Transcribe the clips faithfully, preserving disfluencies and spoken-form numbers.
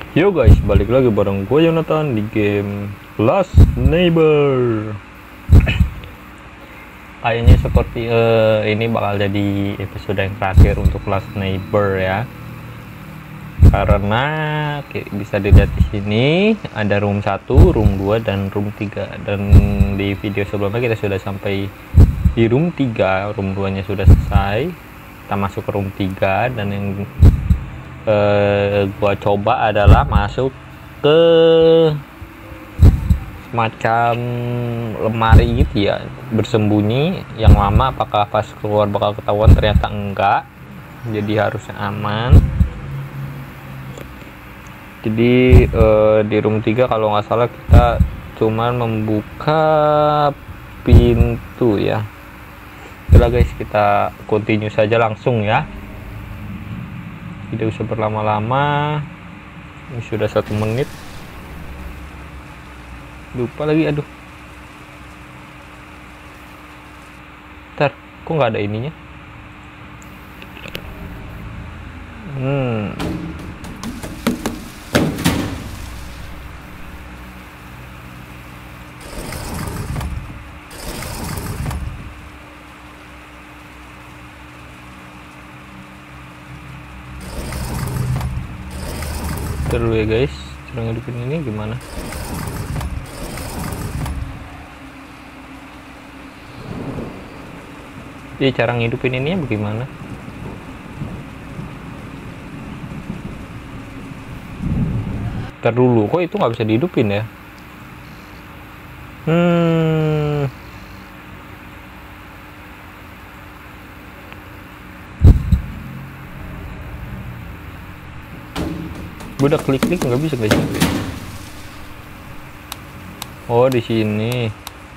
Yo guys, balik lagi bareng gue Yonatan di game Last Neighbor. Kayaknya seperti uh, ini bakal jadi episode yang terakhir untuk Last Neighbor ya. Karena bisa dilihat di sini ada room satu, room dua dan room tiga. Dan di video sebelumnya kita sudah sampai di room tiga, room dua nya sudah selesai. Kita masuk ke room tiga dan yang Uh, gua coba adalah masuk ke semacam lemari gitu ya, bersembunyi yang lama. Apakah pas keluar bakal ketahuan? Ternyata enggak, jadi harusnya aman. Jadi uh, di room tiga kalau nggak salah kita cuman membuka pintu ya. Udah guys, kita continue saja langsung ya, tidak usah berlama-lama. Ini sudah satu menit, lupa lagi. Aduh, ntar kok nggak ada ininya. Hmm dulu ya guys, cara ngidupin ini gimana? Jadi cara ngidupin ini bagaimana? Ntar dulu, kok itu nggak bisa dihidupin ya? Hmm gue udah klik-klik nggak bisa guys. Oh di sini.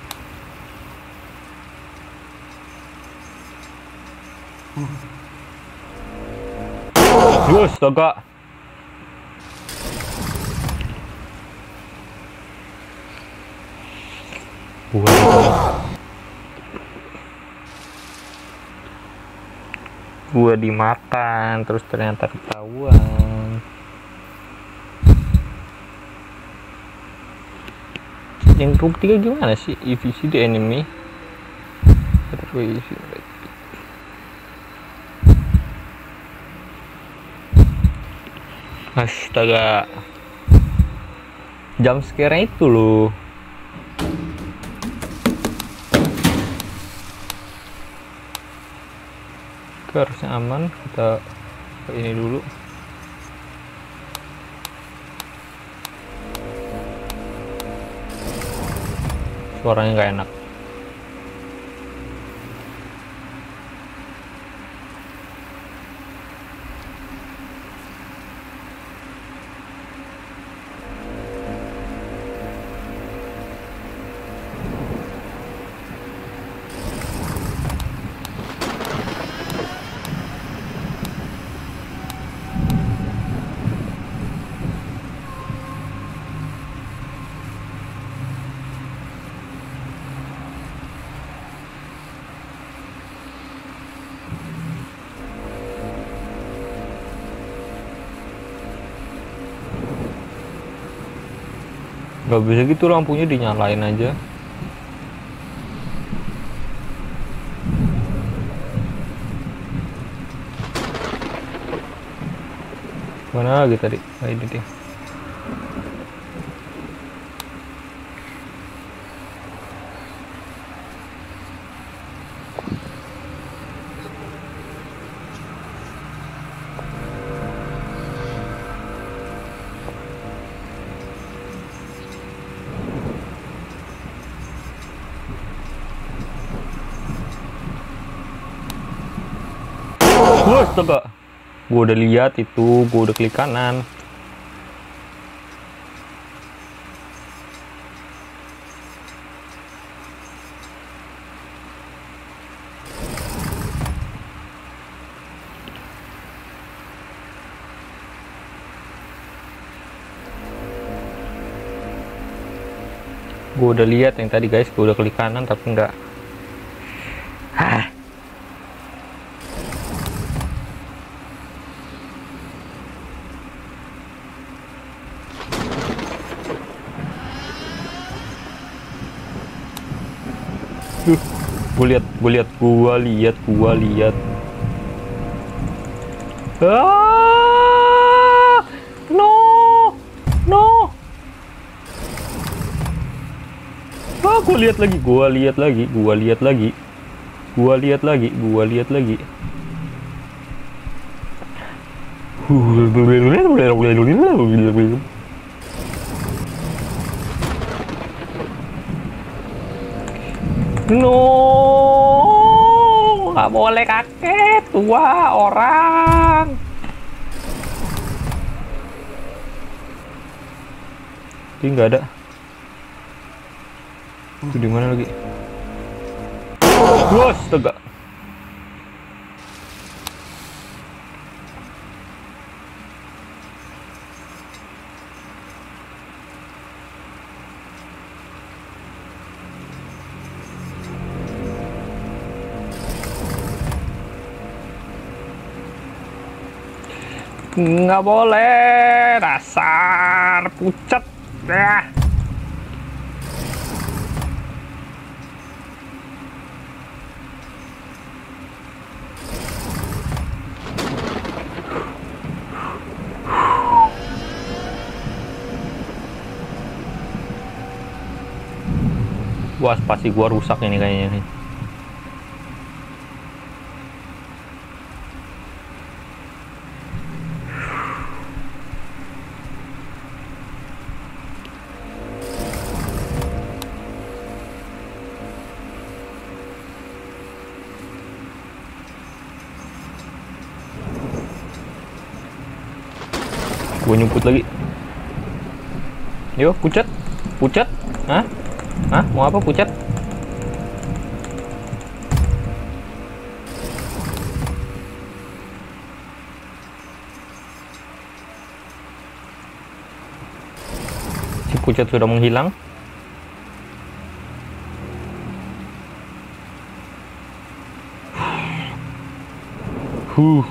Yus, astaga. Gua dimakan terus ternyata ketahuan. Yang room tiga gimana sih? If you see the enemy, astaga, jam scare itu loh. Oke, harusnya aman. Kita ke ini dulu. Suaranya nggak enak. Gak bisa gitu, lampunya dinyalain aja. Mana lagi tadi? Nah, ini dia. Astaga, gue udah lihat itu, gue udah klik kanan. Gue udah lihat yang tadi guys, gue udah klik kanan tapi enggak. Hah. Duh, gue lihat, gue lihat, gue lihat, gue lihat. Ah, no, no. Ah, gue lihat lagi, gue lihat lagi, gue lihat lagi, gue lihat lagi, gue lihat lagi. No, nggak boleh kaget, tua orang. Ini nggak ada. Itu di mana lagi? Bos, tegak. Nggak boleh, dasar pucat ya. Wah, spasi gua rusak ini kayaknya nih. Gue nyumput lagi. Yo, pucat, pucat, hah? Hah? Mau apa pucat? Si pucat sudah menghilang. Huh.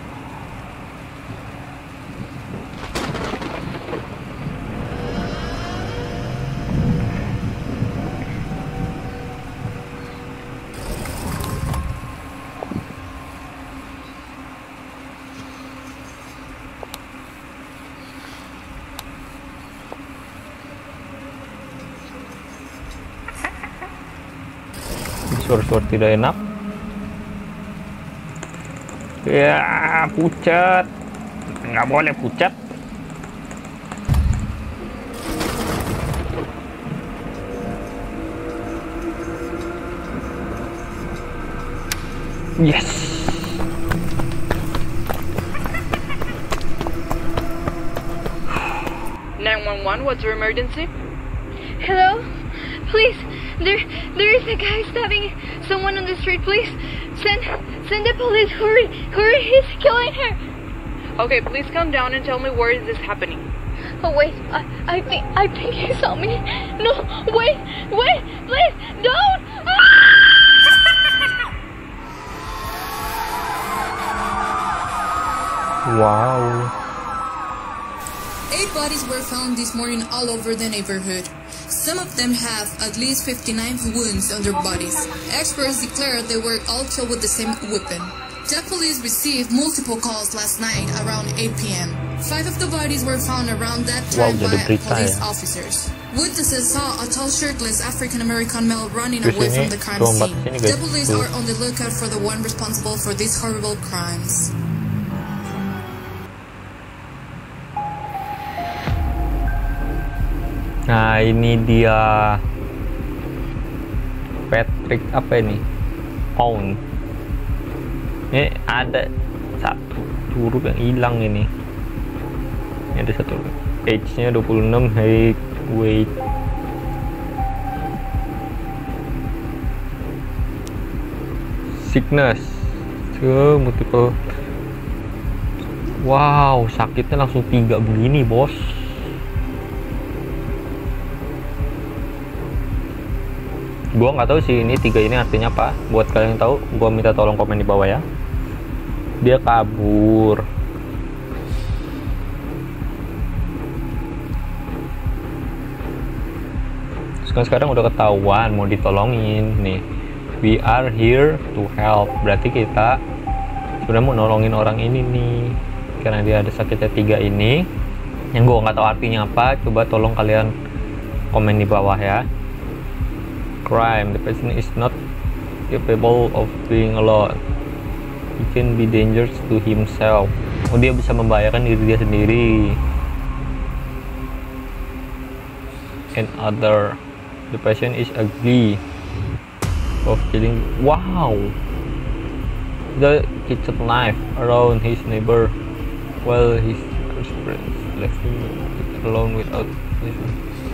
Suara-suara tidak enak. Ya, pucat. Nggak boleh pucat. Yes. nine one one, what's your emergency? Hello? Please, there there is a guy stabbing someone on the street, please. Send send the police, hurry, hurry, he's killing her. Okay, please calm down and tell me where is this happening. Oh wait, I I think I think he saw me. No, wait, wait, please, don't! Wow. Eight bodies were found this morning all over the neighborhood. Some of them have at least fifty-nine wounds on their bodies. Experts declared they were all killed with the same weapon. The police received multiple calls last night around eight p m Five of the bodies were found around that time Wow, by jadi berita police ya. officers. Witnesses saw a tall shirtless African-American male running Di away sini, from the crime lompat scene. sini, guys. The police Tuh. are on the lookout for the one responsible for these horrible crimes. Nah, ini dia Patrick apa ini? Pound. Ini ada satu huruf yang hilang ini. Ini ada satu. Age-nya dua puluh enam, height, weight. Sickness. Ke multiple. Wow, sakitnya langsung tiga begini, bos. Gua nggak tahu sih ini tiga ini artinya apa. Buat kalian yang tahu, gua minta tolong komen di bawah ya. Dia kabur. Sekarang sekarang udah ketahuan mau ditolongin nih. We are here to help. Berarti kita sudah mau nolongin orang ini nih, karena dia ada sakitnya tiga ini yang gue nggak tahu artinya apa. Coba tolong kalian komen di bawah ya. Crime, the person is not capable of being alone. He can be dangerous to himself. Oh, dia bisa membahayakan diri dia sendiri. And other, the patient is ugly of killing. Wow, the kitchen knife around his neighbor while his friends left him alone without reason.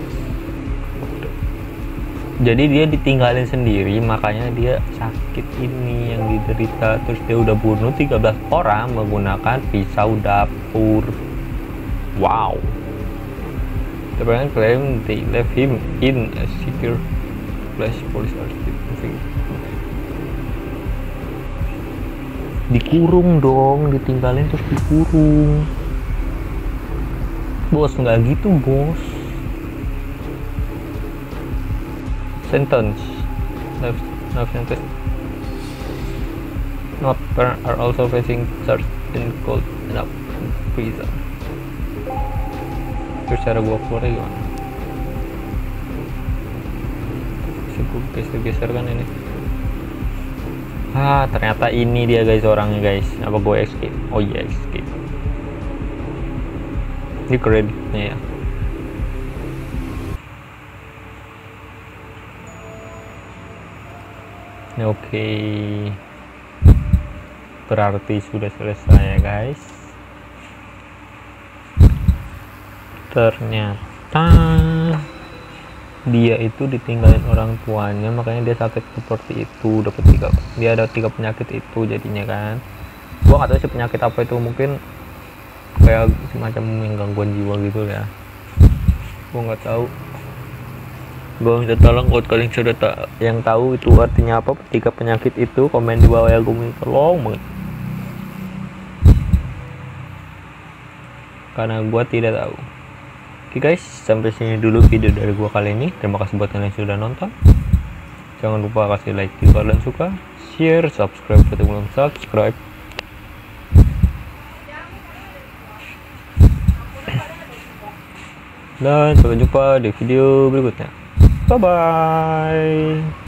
Jadi dia ditinggalin sendiri, makanya dia sakit ini yang diderita. Terus dia udah bunuh tiga belas orang menggunakan pisau dapur. Wow. The parent claim they left him in a secure place. Police are still moving. Dikurung dong, ditinggalin terus dikurung. Bos, nggak gitu bos. Sentence, life, life sentence. Not parents are also facing charge in cold enough prison. Terus cara gua keluar gimana? Bisa gua geser-geser kan ini? Ah, ternyata ini dia guys orangnya guys. Apa gue escape? Oh iya, escape. Ini kreditnya ya. Oke, okay. Berarti sudah selesai ya guys. Ternyata dia itu ditinggalin orang tuanya, makanya dia sakit seperti itu. Dapat tiga, dia ada tiga penyakit itu jadinya kan. Gua nggak tahu sih penyakit apa itu, mungkin kayak semacam yang gangguan jiwa gitu ya. Gua nggak tahu. Gue minta tolong kalau kalian sudah tak yang tahu itu artinya apa tiga penyakit itu, komen di bawah ya. Gue minta tolong banget karena gue tidak tahu. Oke guys, sampai sini dulu video dari gue kali ini. Terima kasih buat kalian yang sudah nonton. Jangan lupa kasih like jika kalian suka, share, subscribe jika belum subscribe. Dan sampai jumpa di video berikutnya. Bye bye.